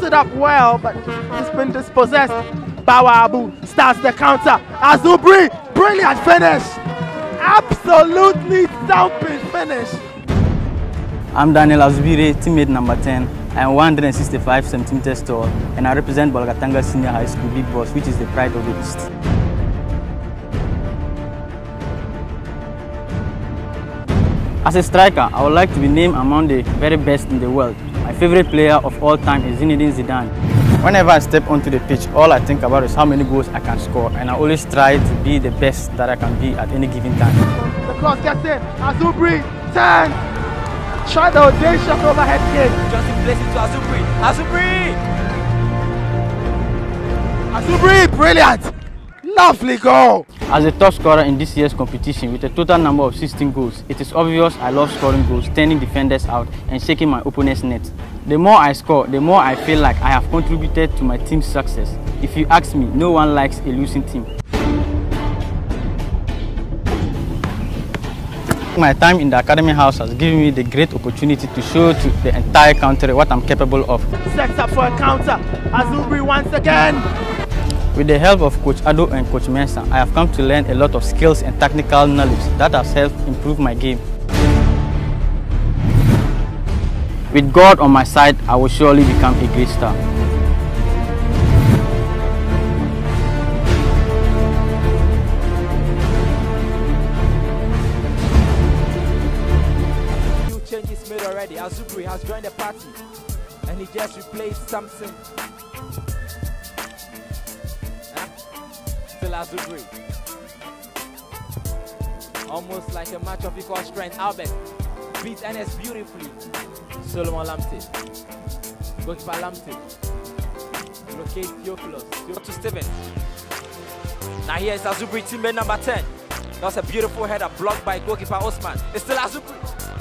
it up well, but it's been dispossessed. Bawa Abu starts the counter. Azubri, brilliant finish. Absolutely thumping finish. I'm Daniel Azubire, teammate number 10. I am 165 centimeters tall, and I represent Bolgatanga Senior High School Big Boss, which is the pride of the East. As a striker, I would like to be named among the very best in the world. My favorite player of all time is Zinedine Zidane. Whenever I step onto the pitch, all I think about is how many goals I can score, and I always try to be the best that I can be at any given time. The cross gets in. Azubri, 10. Try the audacious overhead kick. Johnson plays it to Azubri. Azubri, brilliant. Lovely goal. As a top scorer in this year's competition with a total number of 16 goals, it is obvious I love scoring goals, turning defenders out and shaking my opponent's net. The more I score, the more I feel like I have contributed to my team's success. If you ask me, no one likes a losing team. My time in the Academy House has given me the great opportunity to show to the entire country what I'm capable of. Sets up for a counter. Azubri once again. With the help of Coach Ado and Coach Mensah, I have come to learn a lot of skills and technical knowledge that has helped improve my game. With God on my side, I will surely become a great star. New changes made already. Azubri has joined the party and he just replaced something. Still Azubri. Almost like a match of equal strength. Albert beats NS beautifully. Solomon Lamte. Goalkeeper Lamte. Blockade Theophilus. To Steven. Now here is Azubri, teammate number 10. That's a beautiful header blocked by goalkeeper Osman. It's still Azubri.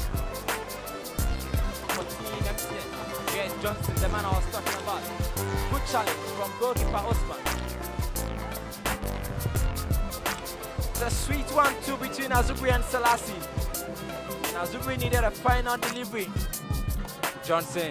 Yes, Johnson, the man I was talking about. Good challenge from goalkeeper Osman. The sweet 1-2 between Azubri and Selassie. And Azubri needed a final delivery. Johnson.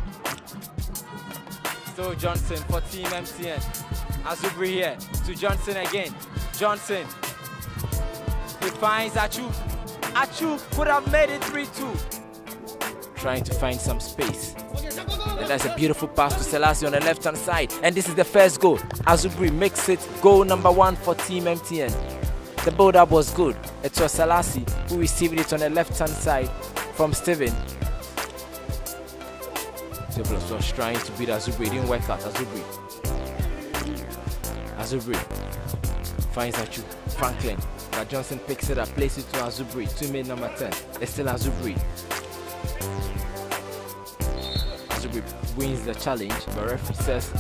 So Johnson for Team MTN. Azubri here to Johnson again. Johnson. He finds Achu. Achu could have made it 3-2. Trying to find some space. And that's a beautiful pass to Selassie on the left-hand side. And this is the first goal. Azubri makes it goal number 1 for Team MTN. The build-up was good. It was Selassie who received it on the left-hand side from Steven. Theophilus was trying to beat Azubri. It didn't work out. Azubri finds Achu. Franklin. But Johnson picks it up, places it to Azubri. Teammate number 10. It's still Azubri. Azubri wins the challenge, but referee says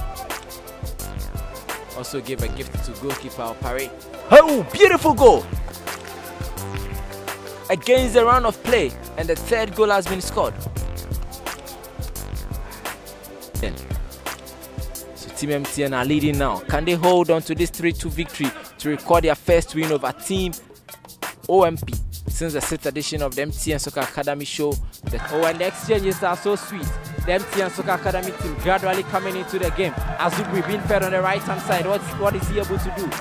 also gave a gift to goalkeeper Opare. Oh, beautiful goal! Against the round of play, and the third goal has been scored. So Team MTN are leading now. Can they hold on to this 3-2 victory to record their first win over Team OMP since the 6th edition of the MTN Soccer Academy show? And the exchanges are so sweet. The MTN Soccer Academy team gradually coming into the game. Azubri being fed on the right hand side. What is he able to do?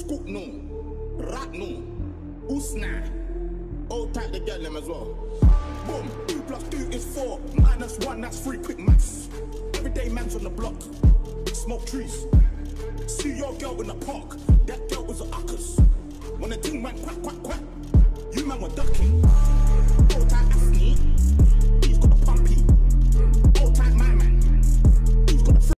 Scoop no, rat no, usna. Old type the girl them as well. Boom, 2 + 2 is 4, -1, that's 3, quick maths. Everyday man's on the block, smoke trees. See your girl in the park, that girl was a uckers. When the thing went quack, quack, quack, you man were ducking. Old type Asney, he's got a pumpy. Old type my man,